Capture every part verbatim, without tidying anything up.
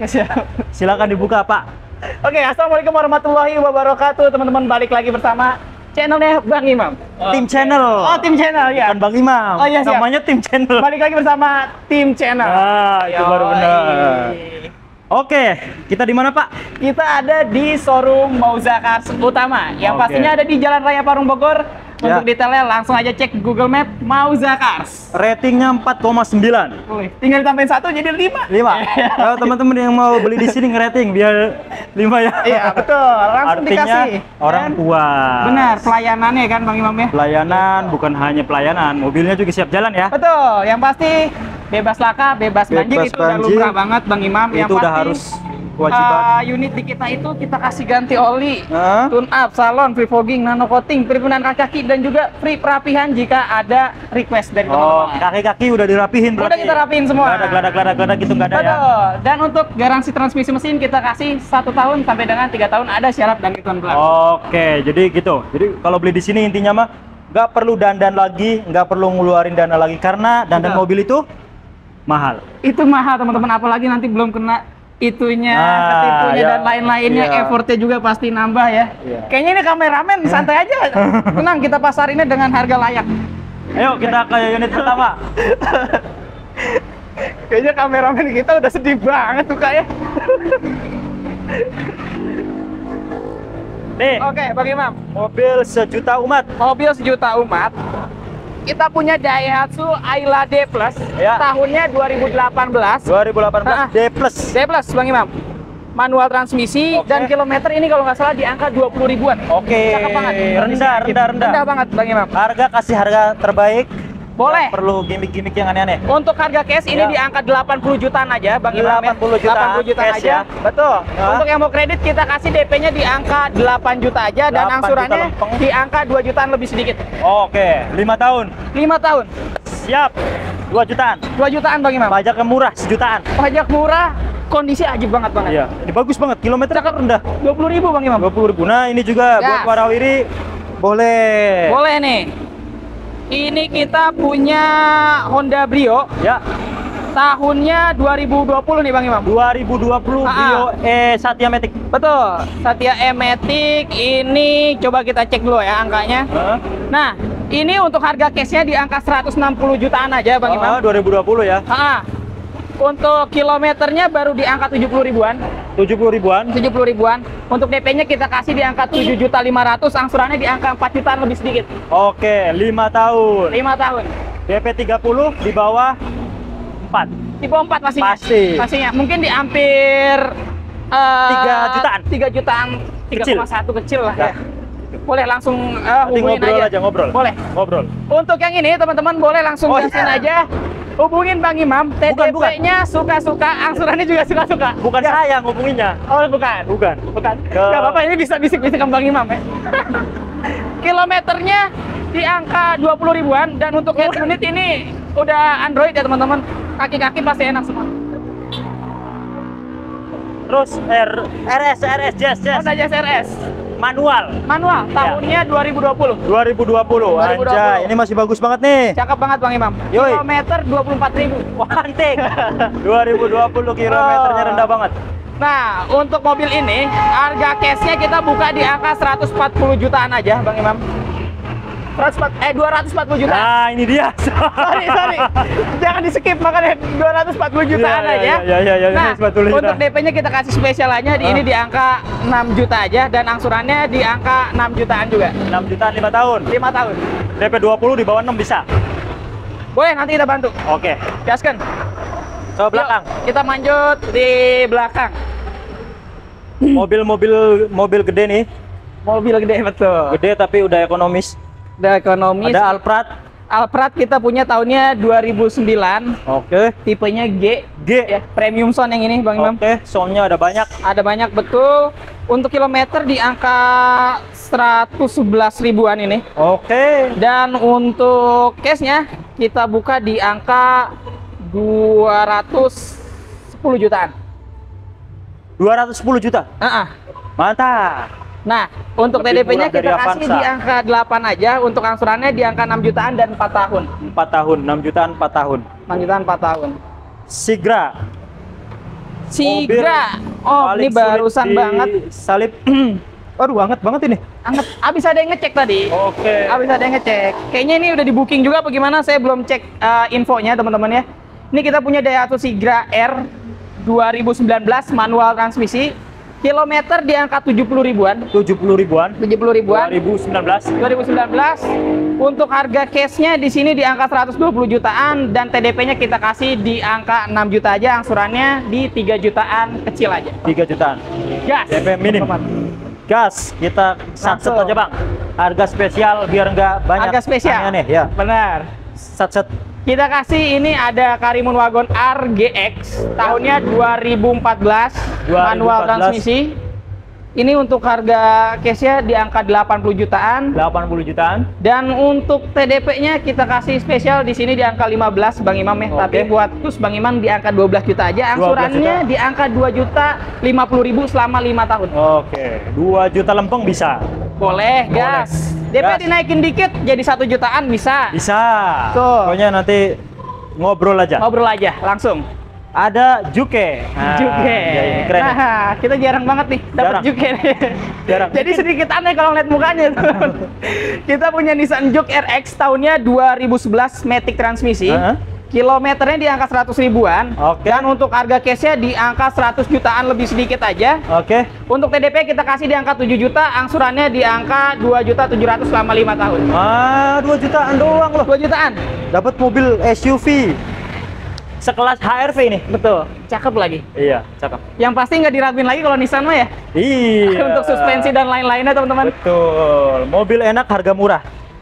Siap. Silakan dibuka, Pak. Oke, assalamualaikum warahmatullahi wabarakatuh, teman-teman. Balik lagi bersama channelnya Bang Imam. Tim channel. Oh, tim channel ya. Bukan Bang Imam. Oh, iya, siap. Namanya tim channel. Balik lagi bersama tim channel. Ah, itu baru benar. Oke, kita di mana, Pak? Kita ada di showroom Mauza Cars utama, yang Oke. pastinya ada di Jalan Raya Parung Bogor. Ya. Untuk detailnya langsung aja cek Google Map Mauza Cars. Ratingnya empat koma sembilan. Wih, tinggal ditambahin satu jadi lima. lima. Kalau teman-teman yang mau beli di sini ngerating biar lima ya. Iya, betul. Langsung Artinya dikasih. orang Dan puas. benar, pelayanannya kan Bang Imam ya. Pelayanan bukan hanya pelayanan, mobilnya juga siap jalan ya. Betul, yang pasti bebas laka, bebas, Bebas banjir itu udah banjir. lumrah banget Bang Imam. Yang Itu udah pasti, harus kewajiban. uh, unit di kita itu kita kasih ganti oli, Hah? tune up, salon, free fogging, nano coating, perlindungan kaki dan juga free perapihan jika ada request dari Oh, teman-teman. kaki-kaki udah dirapihin Udah berarti. kita rapiin semua. Nggak ada geladak-geladak gitu nggak ada ya. Betul. Dan untuk garansi transmisi mesin kita kasih satu tahun sampai dengan tiga tahun, ada syarat dan ketentuan berlaku. Oke, jadi gitu. Jadi kalau beli di sini intinya mah nggak perlu dandan lagi, nggak perlu ngeluarin dana lagi karena dandan Betul. mobil itu mahal. Itu mahal teman-teman, apalagi nanti belum kena itunya, Ah, ketipunya ya. dan lain-lainnya, Iya. effortnya juga pasti nambah ya. Iya. Kayaknya ini kameramen santai aja, tenang, kita pasarinnya dengan harga layak. Ayo kita ke unit pertama. Kayaknya kameramen kita udah sedih banget tuh kayak. Nih, Oke, Bang Imam, mobil sejuta umat. mobil sejuta umat. Kita punya Daihatsu Ayla D Plus, Ya. tahunnya dua ribu delapan belas. dua ribu delapan belas Ah. D plus. D Plus, Bang Imam. Manual transmisi. Oke. Dan kilometer ini kalau nggak salah di angka dua puluh ribuan. Oke. Cakep banget. Rendah, rendah, rendah. Rendah banget, Bang Imam. Harga kasih harga terbaik. Boleh. Nggak perlu gimmick-gimmick yang aneh-aneh. Untuk harga cash ini Ya. di angka delapan puluh jutaan aja, Bang Imam. ya. delapan puluh jutaan delapan puluh jutaan cash aja. ya. Betul. Ya. Untuk yang mau kredit kita kasih D P-nya di angka delapan juta aja dan delapan angsurannya juta lempeng. di angka dua jutaan lebih sedikit. Oke, lima tahun. lima tahun. Siap. dua jutaan. dua jutaan, Bang Imam. Pajaknya murah, sejutaan. Pajak murah, kondisi ajib banget banget. Iya, ini bagus banget. Kilometernya kan rendah. dua puluh ribu, Bang Imam. dua puluh ribu. Nah, ini juga Ya. buat warawiri boleh. Boleh nih. Ini kita punya Honda Brio, Ya, tahunnya dua ribu dua puluh nih, Bang Imam. dua ribu dua puluh Ah, Brio E Satya Matic. Betul. Satya E-Matic ini coba kita cek dulu ya angkanya. Hah? Nah, ini untuk harga cashnya di angka seratus enam puluh jutaan aja, Bang Imam. Ah, dua ribu dua puluh ya. Ah, untuk kilometernya baru di angka tujuh puluh ribuan. tujuh puluh ribuan. tujuh puluh ribuan. Untuk D P-nya kita kasih di angka tujuh juta lima ratus, angsurannya di angka empat jutaan lebih sedikit. Oke, lima tahun. lima tahun. D P tiga puluh di bawah empat. Tipe empat pastinya. Pasti. Pastinya. Mungkin di hampir eh, tiga jutaan. tiga jutaan, tiga Kecil. koma satu kecil lah Ya. ya. Boleh langsung eh, Nanti hubungin ngobrol aja. aja, ngobrol. Boleh. Ngobrol. Untuk yang ini teman-teman boleh langsung Oh, gasin iya. aja. Hubungin Bang Imam, Bukan, bukan. T D P-nya suka-suka, angsurannya juga suka-suka. Bukan Ya. saya ngubunginnya. Oh, bukan. Bukan. Bukan. Ke- Gak apa-apa, ini bisa bisik-bisik sama Bang Imam ya. Kilometernya di angka dua puluh ribuan dan untuk head unit ini udah Android ya teman-teman. Kaki-kaki pasti enak semua. Terus R RS RS Jazz Jazz Honda Jazz R S manual manual, tahunnya dua ribu dua puluh. dua ribu dua puluh. dua ribu dua puluh. Anjay, ini masih bagus banget nih. Cakep banget Bang Imam. Yoi. Kilometer dua puluh empat ribu. Cantik. dua ribu dua puluh kilometernya rendah banget. Nah, untuk mobil ini harga cashnya kita buka di angka seratus empat puluh jutaan aja, Bang Imam. seratus empat eh dua ratus empat puluh jutaan. Nah, ini dia. Sorry, sorry. Jangan di skip makanya dua ratus empat puluh jutaan Iya, iya, aja. iya, iya, iya, Nah, empat puluh juta. untuk D P-nya kita kasih spesial aja di Ah. ini di angka enam juta aja dan angsurannya di angka enam jutaan juga. enam jutaan lima tahun. lima tahun. D P dua puluh di bawah enam bisa. Boleh, nanti kita bantu. Oke. Gaskan. Coba belakang. Yuk, kita manjut di belakang. Mobil-mobil mobil gede nih. Mobil gede betul. Gede tapi udah ekonomis. Udah ekonomis. Ada Alphard. Alphard kita punya tahunnya dua ribu sembilan. Oke. Tipenya G. G. Ya, premium sound yang ini Bang Imam. Oke, soundnya ada banyak. Ada banyak betul. Untuk kilometer di angka seratus sebelas ribuan ini. Oke. Dan untuk cashnya kita buka di angka dua ratus sepuluh jutaan. dua ratus sepuluh juta. Ah, ah. Mantap. Nah, untuk Lebih T D P-nya murah dari kita kasih Avanza. di angka delapan aja. Untuk angsurannya di angka enam jutaan dan empat tahun. empat tahun, enam jutaan empat tahun. enam jutaan empat tahun. Sigra. Sigra. Oh, ini barusan banget. Salib. Aduh, hangat banget ini. Hangat. Abis ada yang ngecek tadi. Oke. Abis ada yang ngecek. Kayaknya ini udah di booking juga bagaimana? Saya belum cek uh, infonya teman-teman ya. Ini kita punya Daihatsu Sigra R dua ribu sembilan belas manual transmisi. Kilometer di angka tujuh puluh ribuan. tujuh puluh ribuan. tujuh puluh ribuan. dua ribu sembilan belas. dua ribu sembilan belas. Untuk harga cashnya di sini di angka seratus dua puluh jutaan dan T D P-nya kita kasih di angka enam juta aja, angsurannya di tiga jutaan kecil aja. tiga jutaan. Gas. D P minim. Gas, kita satset aja Bang. Harga spesial biar nggak banyak Harga spesial. aneh-aneh ya. Benar. Satset. Kita kasih ini ada Karimun Wagon R G X tahunnya dua ribu empat belas manual transmisi. Ini untuk harga cashnya di angka delapan puluh jutaan. delapan puluh jutaan. Dan untuk T D P-nya kita kasih spesial di sini di angka lima belas Bang Imam ya. Oke. Tapi buat terus Bang Imam di angka dua belas juta aja. Angsurannya di angka dua juta lima puluh ribu selama lima tahun. Oke, dua juta lempeng bisa. Boleh, gas. D P Gas. dinaikin dikit jadi satu jutaan bisa. Bisa. Tuh. Pokoknya nanti ngobrol aja. Ngobrol aja langsung. Ada Juke. Nah, Juke. ya, ini keren. ya. Nah, kita jarang banget nih dapat Jarang. Juke. Jarang. Jadi sedikit aneh kalau lihat mukanya. Kita punya Nissan Juke R X tahunnya dua ribu sebelas Matic transmisi. Uh-huh. Kilometernya di angka seratus ribuan. Oke. Dan untuk harga cashnya di angka seratus jutaan lebih sedikit aja. Oke. Untuk T D P kita kasih di angka tujuh juta, angsurannya di angka dua juta tujuh ratus selama lima tahun. Ah, dua jutaan doang loh. dua jutaan. Dapat mobil S U V. Sekelas H R V ini. Betul. Cakep lagi. Iya, cakep. Yang pasti nggak diraguin lagi kalau Nissan mah ya. Iya. Untuk suspensi dan lain-lainnya teman-teman. Betul. Mobil enak, harga murah.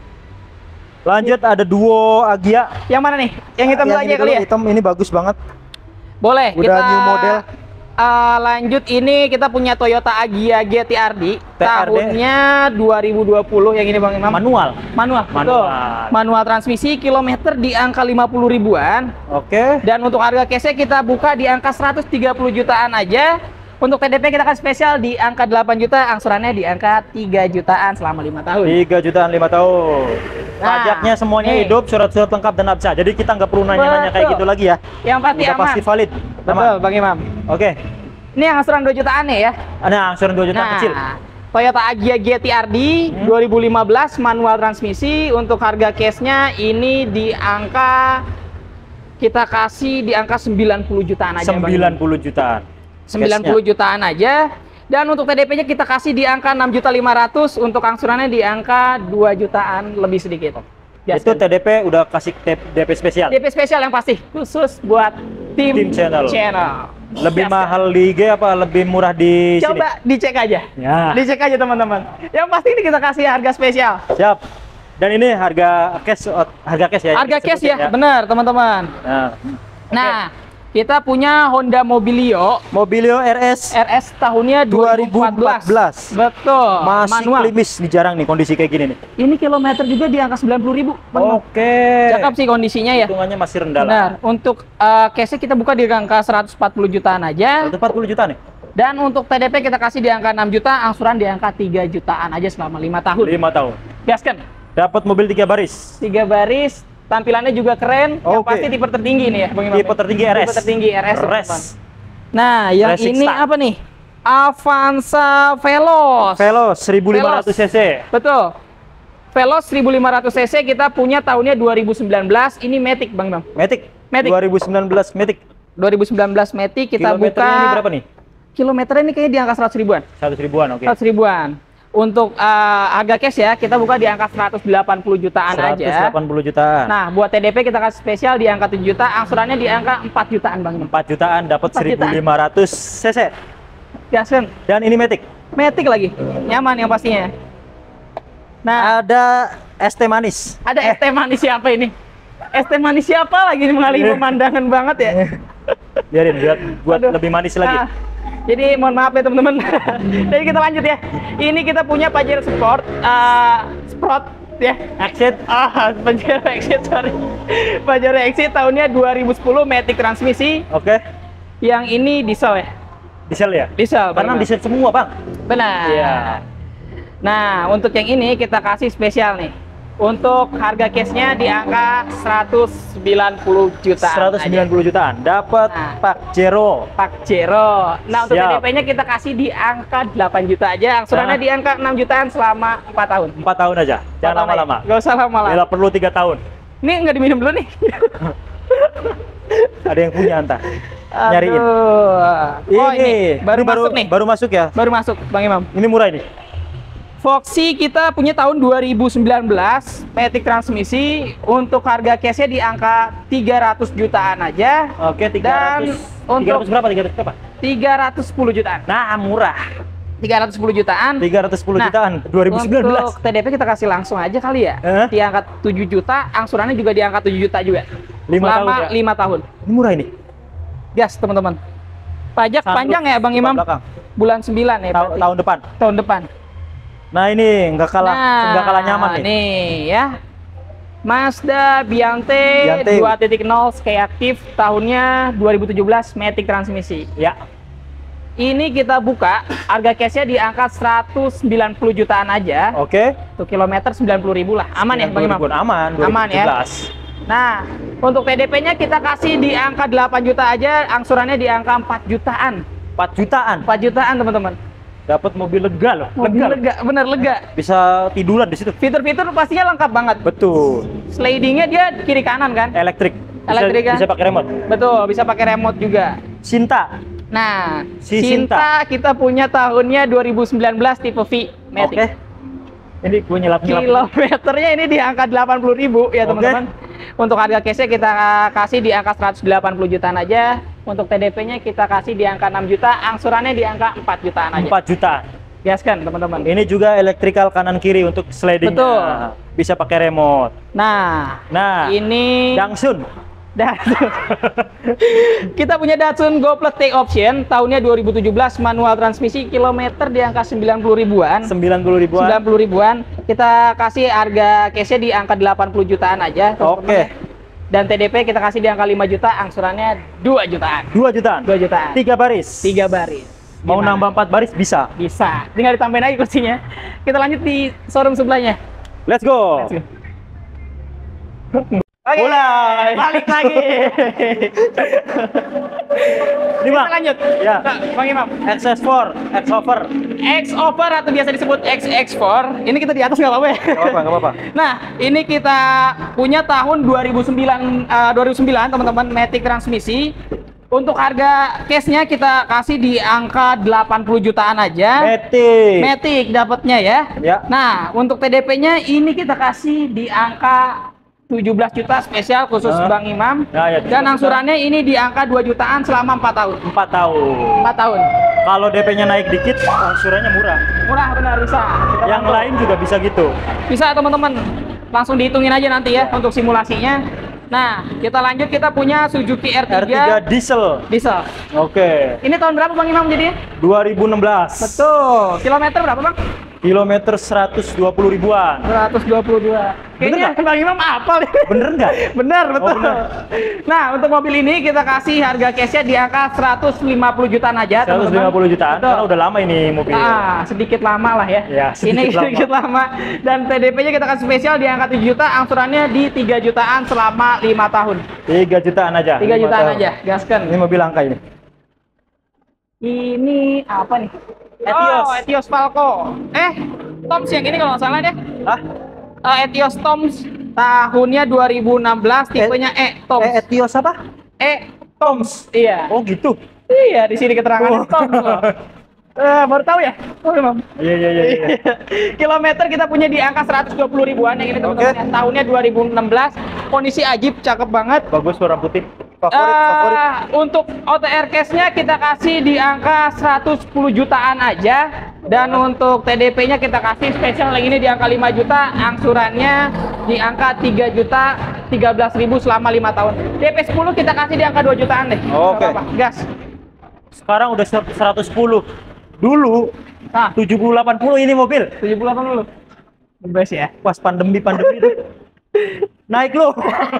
Lanjut ada Duo Agya. Yang mana nih? Yang hitam Yang aja ini kali dulu, ya? hitam ini bagus banget. Boleh. Udah kita new model. uh, lanjut ini kita punya Toyota Agya G T R D. T R D. Tahunnya dua ribu dua puluh yang ini Bang Imam. Manual. Manual, betul. Manual. Manual transmisi, kilometer di angka lima puluh ribuan. Oke. Dan untuk harga cashnya kita buka di angka seratus tiga puluh jutaan aja. Untuk T D P kita kasih spesial di angka delapan juta, angsurannya di angka tiga jutaan selama lima tahun. tiga jutaan lima tahun. Nah, Pajaknya semuanya nih. hidup, surat-surat lengkap dan absa. Jadi kita nggak perlu nanya-nanya kayak Betul. gitu lagi ya. Yang pasti Udah aman. pasti valid. Betul, Aman. Bang Imam. Oke. Ini yang angsuran dua jutaan ya. Nah, angsuran dua juta Nah, kecil. Toyota Agya G T R D Hmm. dua ribu lima belas manual transmisi. Untuk harga cashnya ini di angka kita kasih di angka sembilan puluh jutaan aja. Bang. sembilan puluh jutaan. sembilan puluh jutaan aja. Dan untuk T D P-nya kita kasih di angka enam juta lima ratus, untuk angsurannya di angka dua jutaan lebih sedikit. Itu T D P udah kasih D P spesial. D P spesial yang pasti khusus buat tim, Tim channel. channel. Lebih Gaskan. mahal di I G apa lebih murah di sini? Coba dicek aja. Ya. Dicek aja teman-teman. Yang pasti ini kita kasih harga spesial. Siap. Dan ini harga cash, harga cash ya. Harga cash disebutin ya, benar teman-teman. Nah, Nah, kita punya Honda Mobilio Mobilio R S R S tahunnya dua ribu empat belas. Betul. masih manual. klimis nih, jarang nih kondisi kayak gini nih. Ini kilometer juga di angka sembilan puluh ribu. Oke. Cakep sih kondisinya ya. Hitungannya masih rendah lah. Benar. Untuk uh, cashnya kita buka di angka seratus empat puluh jutaan aja. seratus empat puluh juta nih. Dan untuk T D P kita kasih di angka enam juta, angsuran di angka tiga jutaan aja selama lima tahun. lima tahun. Gaskan. Dapat mobil tiga baris. Tiga baris, tampilannya juga keren. Yang Oke. pasti tipe tertinggi nih ya, Bang Imam. Tipe tertinggi R S. Tipe tertinggi R S. R S. teman-teman. Nah, yang Racing ini Star. apa nih? Avanza Veloz. Veloz seribu lima ratus cc. Betul. Veloz seribu lima ratus cc kita punya tahunnya dua ribu sembilan belas. Ini Matic, Bang Imam. Matic. Matic. dua ribu sembilan belas Matic. dua ribu sembilan belas Matic kita Kilometernya buka. ini berapa nih? Kilometernya ini kayaknya di angka seratus ribuan. seratus ribuan, oke. seratus ribuan. Untuk uh, harga cash ya, kita buka di angka seratus delapan puluh jutaan seratus aja. delapan puluh jutaan. Nah, buat T D P kita kasih spesial di angka tujuh juta, angsurannya di angka empat jutaan, Bang. empat jutaan dapat empat seribu jutaan. lima ratus cc. Gaskan. Dan ini Matic. Matic lagi. Nyaman yang pastinya. Nah, Ada es teh manis. ada es teh manis siapa ini? Es teh manis siapa lagi ini mengalami Eh. pemandangan banget ya? Biarin buat buat Aduh. lebih manis lagi. Ah, jadi mohon maaf ya teman-teman. Jadi kita lanjut ya. Ini kita punya Pajero Sport, uh, Sport ya. Exit. Ah, Pajero Exit, sorry. Pajero Exit tahunnya dua ribu sepuluh Matic transmisi. Oke. Yang ini diesel ya. Diesel ya? Diesel. Karena benar. diesel semua, Bang. Benar. Iya. Nah, untuk yang ini kita kasih spesial nih. Untuk harga cashnya di angka seratus sembilan puluh jutaan. seratus sembilan puluh jutaan. Dapat Nah. Pak Jero. Pak Jero. Nah, untuk Siap. T D P-nya kita kasih di angka delapan juta aja. Angsurannya Nah. di angka enam jutaan selama empat tahun. empat tahun aja. Jangan lama-lama. Gak usah lama-lama. Bila perlu tiga tahun. Ini nggak diminum dulu nih. Ada yang punya entah. Nyariin. Aduh. Oh, ini, baru ini masuk nih. Baru masuk ya. Baru masuk, Bang Imam. Ini murah ini. Foxy kita punya tahun dua ribu sembilan belas, matic transmisi. Untuk harga cashnya di angka tiga ratus jutaan aja. Oke, tiga ratus. Dan untuk tiga ratus berapa? tiga ratus berapa? tiga ratus sepuluh jutaan. Nah, murah. tiga ratus sepuluh jutaan. tiga ratus sepuluh Nah, jutaan dua ribu sembilan belas. Untuk T D P kita kasih langsung aja kali ya. Eh? Di angka tujuh juta, angsurannya juga di angka tujuh juta juga. Lima Selama tahun ya? lima tahun. Ini murah ini. Gas, teman-teman. Pajak Sunroof panjang ya, Bang depan Imam? belakang. Bulan sembilan ya, Ta- berarti. tahun depan. Tahun depan. Nah, ini nggak kalah nggak kalah nyaman nih. Nih ya. Mazda Biante, Biante. dua titik nol Sky Active, tahunnya dua ribu tujuh belas, matic transmisi. Ya. Ini kita buka, harga cashnya di angka seratus sembilan puluh jutaan aja. Oke. Untuk kilometer sembilan puluh ribu lah. Aman ya, Bang Imam? Aman. Aman ya. dua ribu tujuh belas. Nah, untuk T D P-nya kita kasih di angka delapan juta aja, angsurannya di angka empat jutaan. empat jutaan. empat jutaan, teman-teman. Dapat mobil lega loh. Mobil lega, bener lega. Bisa tiduran di situ. Fitur-fitur pastinya lengkap banget. Betul. Slidingnya dia kiri kanan kan? Elektrik. Bisa, Elektrik kan? bisa pakai remote. Betul, bisa pakai remote juga. Sinta. Nah, Si Sinta kita punya tahunnya dua ribu sembilan belas tipe V matic. Oke. Ini gue nyelap-nyelap. Kilometernya ini di angka delapan puluh ribu ya, Oke. teman-teman. Untuk harga cashnya kita kasih di angka seratus delapan puluh jutaan aja. Untuk T D P-nya kita kasih di angka enam juta, angsurannya di angka empat jutaan aja. empat jutaan. Gaskan, teman-teman. Ini juga elektrikal kanan kiri untuk sliding. Betul. Bisa pakai remote. Nah, Nah, ini Dangsun. Datsun. Kita punya Datsun Go Plus Take Option, tahunnya dua ribu tujuh belas, manual transmisi, kilometer di angka sembilan puluh ribuan. sembilan puluh ribuan. sembilan puluh ribuan. Kita kasih harga cashnya di angka delapan puluh jutaan aja. Oke. Dan T D P kita kasih di angka lima juta, angsurannya dua jutaan. dua jutaan. dua jutaan. Tiga baris. Tiga baris. Mau Gimana? nambah empat baris bisa. Bisa. Tinggal ditambahin lagi kursinya. Kita lanjut di showroom sebelahnya. Let's go. Let's go. Oke, Mulai. balik lagi. Ini Bang. Kita lanjut. Ya. Nah, Bang Imam. X S empat, X over. X over atau biasa disebut X X empat. Ini kita di atas nggak apa-apa ya? Nggak apa-apa, nggak apa-apa. Nah, ini kita punya tahun dua ribu sembilan, eh, dua ribu sembilan, teman-teman, matic transmisi. Untuk harga cashnya kita kasih di angka delapan puluh jutaan aja. Matic. Matic dapatnya ya. Ya. Nah, untuk T D P-nya ini kita kasih di angka tujuh belas juta spesial khusus Hah? Bang Imam. Ya, ya, Dan angsurannya ini di angka dua jutaan selama empat tahun. empat tahun. empat tahun. Kalau D P-nya naik dikit, angsurannya murah. Murah, benar, bisa. Kita Yang bantu. lain juga bisa gitu. Bisa, teman-teman. Langsung dihitungin aja nanti ya untuk simulasinya. Nah, kita lanjut, kita punya Suzuki R tiga, R tiga diesel. diesel. Oke. Ini tahun berapa Bang Imam jadinya? dua ribu enam belas. Betul. Kilometer berapa Bang? Kilometer seratus dua puluh ribuan. seratus dua puluh dua. Kayaknya nggak? Bang Imam apal nih. Bener nggak? Benar, betul. benar. Nah, untuk mobil ini kita kasih harga cashnya di angka seratus lima puluh jutaan aja, seratus lima puluh jutaan. Betul. Karena udah lama ini mobil. Ah, sedikit lama lah ya. Ya, ini sedikit lama. sedikit lama. Dan T D P-nya kita kasih spesial di angka tujuh juta, angsurannya di tiga jutaan selama lima tahun. tiga jutaan aja. tiga Lima jutaan tahun. aja, gaskan. Ini mobil langka ini. Ini apa nih? Etios. Oh, Etios Falco. Eh, Toms yang ini kalau nggak salah deh. Hah? Eh, Etios Toms tahunnya dua ribu enam belas, tipenya E Toms. Eh, Etios apa? E Toms. Iya. Oh gitu. Iya, di sini keterangan Oh. Toms loh. Eh, baru tahu ya? Oh, Imam. Iya iya iya. iya. Kilometer kita punya di angka seratus dua puluh ribuan yang ini teman-teman. Oke. Ya. Tahunnya dua ribu enam belas, kondisi ajib, cakep banget. Bagus warna putih. Favorit Eh, favorit. Untuk O T R cash-nya kita kasih di angka seratus sepuluh jutaan aja. Dan untuk T D P-nya kita kasih spesial yang ini di angka lima juta, angsurannya di angka tiga juta tiga belas ribu selama lima tahun. D P sepuluh kita kasih di angka dua jutaan deh. Oke. Nggak apa-apa, gas. Sekarang udah seratus sepuluh. Dulu Nah, tujuh puluh delapan puluh ini mobil. tujuh puluh delapan dulu. Bebas ya. Pas pandemi-pandemi itu naik loh.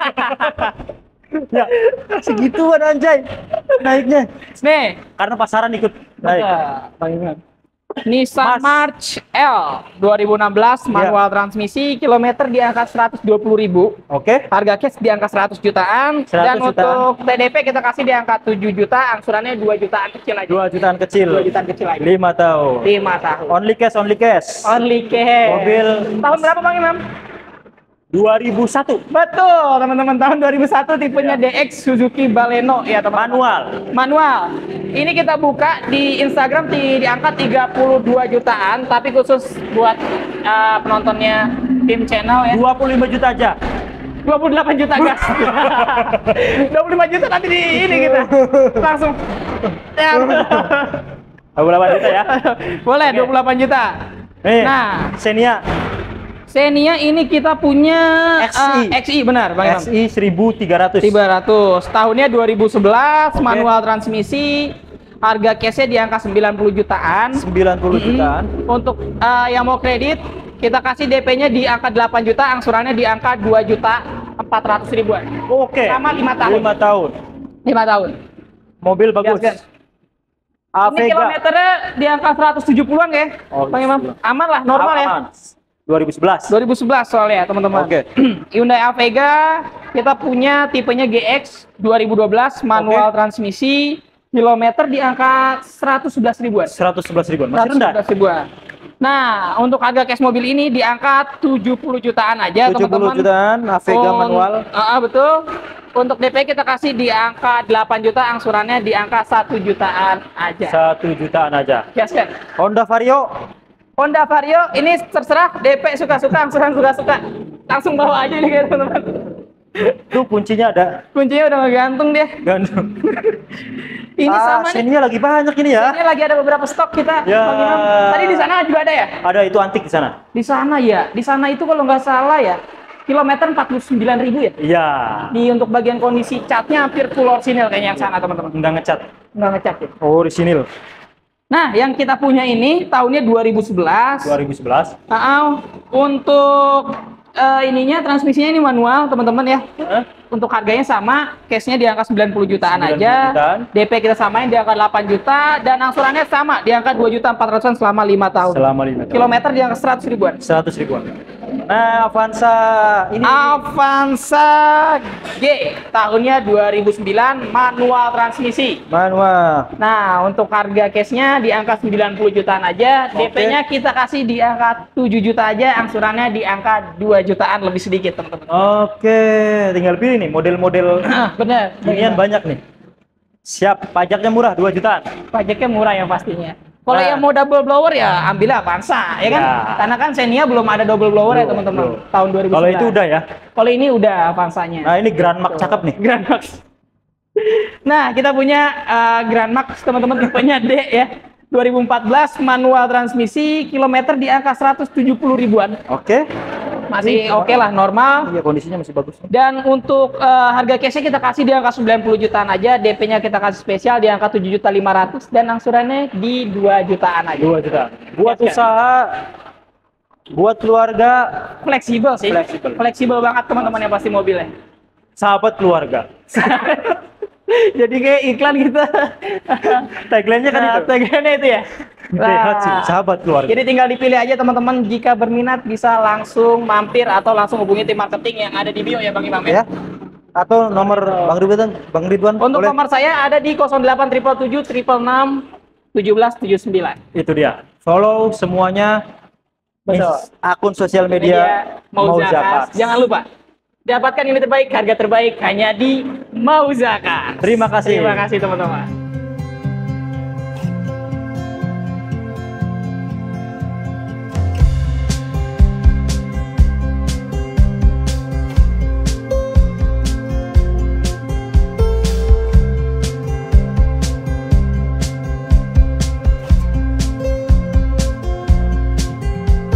Ya, segituan anjay naiknya. Nih, Karena pasaran ikut naik. Nah, Bang Imam. Nissan Mas. March L dua ribu enam belas manual transmisi, kilometer di angka seratus dua puluh ribu. Oke. Harga cash di angka seratus jutaan. Dan seratus jutaan. untuk T D P kita kasih di angka tujuh juta, angsurannya dua jutaan kecil aja. dua jutaan kecil. dua jutaan kecil aja. lima tahun. lima tahun. Only cash, only cash. Only cash. Mobil tahun berapa Bang Imam? dua ribu satu. Betul, teman-teman, tahun dua ribu satu, tipenya D X Suzuki Baleno ya, teman-teman. Manual. Manual. Ini kita buka di Instagram di, di angka tiga puluh dua jutaan, tapi khusus buat uh, penontonnya tim channel ya. dua puluh lima juta aja. dua puluh delapan juta gas. dua puluh lima juta nanti di ini kita. Langsung. Ya. dua puluh delapan juta ya. Boleh, Oke. dua puluh delapan juta. Nih, Nah, Xenia Xenia ini kita punya X I. uh, X I benar, Bang Imam. X I seribu tiga ratus. tiga ratus. Tahunnya dua ribu sebelas, Oke. manual transmisi. Harga cashnya di angka sembilan puluh jutaan. sembilan puluh Mm-mm. jutaan. Untuk uh, yang mau kredit, kita kasih D P-nya di angka delapan juta, angsurannya di angka dua juta empat ratus ribuan. Oke. Sama lima tahun. lima tahun. lima tahun. Mobil bagus. Gas, gas. Ini Avega. kilometernya di angka seratus tujuh puluhan ya, Oh, Bang Imam. Aman lah, normal ya. Aman. dua ribu sebelas. dua ribu sebelas soalnya, teman-teman. Oke. Hyundai Avega, kita punya tipenya G X dua ribu dua belas, manual Oke. transmisi, kilometer di angka seratus sebelas ribuan. seratus sebelas ribuan. Masih rendah. seratus sebelas ribuan. Nah, untuk harga cash mobil ini di angka tujuh puluh jutaan aja, tujuh puluh teman-teman. jutaan, Avega Un- manual. Ah, ah, betul. Untuk D P kita kasih di angka delapan juta, angsurannya di angka satu jutaan aja. satu jutaan aja. Gas kan? Honda Vario. Honda Vario ini terserah, D P suka-suka, angsuran suka-suka. Langsung bawa aja nih kayak teman-teman. Tuh kuncinya ada. Kuncinya udah ngegantung dia. Gantung. Ini ah, sama nih. Xenia lagi banyak ini ya. Ini lagi ada beberapa stok kita. Ya. Bang Imam. Tadi di sana juga ada ya? Ada itu antik di sana. Di sana ya. Di sana itu kalau nggak salah ya, kilometer empat puluh sembilan ribu ya. Iya. Di untuk bagian kondisi catnya hampir full orisinil kayaknya yang sana, teman-teman. Nggak ngecat. Nggak ngecat ya. Orisinil. Nah, yang kita punya ini tahunnya dua ribu sebelas. dua ribu sebelas. Ah, untuk eh, ininya transmisinya ini manual, teman-teman ya. Hah? Untuk harganya sama, cashnya di angka sembilan puluh jutaan sembilan puluh aja. jutaan. D P kita samain di angka delapan juta dan angsurannya sama di angka dua juta empat ratusan selama lima tahun. Selama lima tahun. Kilometer di angka seratus ribuan. seratus ribuan. Nah, Avanza ini Avanza G tahunnya dua ribu sembilan, manual transmisi. manual. Nah, untuk harga cashnya di angka sembilan puluh jutaan aja, D P-nya kita kasih di angka tujuh juta aja, angsurannya di angka dua jutaan lebih sedikit, teman-teman. Oke, tinggal pilih nih model-model Bener. ginian banyak nih. Siap, pajaknya murah dua jutaan. Pajaknya murah yang pastinya. Kalau Nah. yang mau double blower ya ambil Avanza, ya kan? Ya. Karena kan Xenia belum ada double blower ya, Belum, teman-teman. belum. Tahun dua ribu sembilan. Kalau itu udah ya. Kalau ini udah Avanzanya. Nah, ini Grand Max cakep nih. Grand Max. Nah, kita punya uh, Grand Max, teman-teman, tipenya D ya. dua ribu empat belas, manual transmisi, kilometer di angka seratus tujuh puluh ribuan. Oke. Masih Ini oke lah, normal. Iya, kondisinya masih bagus. Dan untuk uh, harga cashnya kita kasih di angka sembilan puluh jutaan aja, D P-nya kita kasih spesial di angka tujuh juta lima ratus dan angsurannya di dua jutaan aja. dua juta. Buat Yes, kan? usaha, buat keluarga, Fleksibel sih. Fleksibel. Fleksibel banget teman-teman yang pasti mobilnya. sahabat keluarga. Jadi kayak iklan kita. Tagline-nya kan itu. Tagline-nya itu ya. Daihatsu, sahabat keluarga. Jadi tinggal dipilih aja teman-teman, jika berminat bisa langsung mampir atau langsung hubungi tim marketing yang ada di bio ya Bang Imam ya. Ya. Atau nomor Bang Ridwan, Bang Ridwan Untuk boleh. nomor saya ada di nol delapan tujuh tujuh tujuh enam enam tujuh satu tujuh sembilan. Itu dia. Follow semuanya. Betul. ins- Akun sosial media Mauzakas. Jangan lupa dapatkan ini terbaik, harga terbaik hanya di Mauzakas. Terima kasih. Terima kasih teman-teman.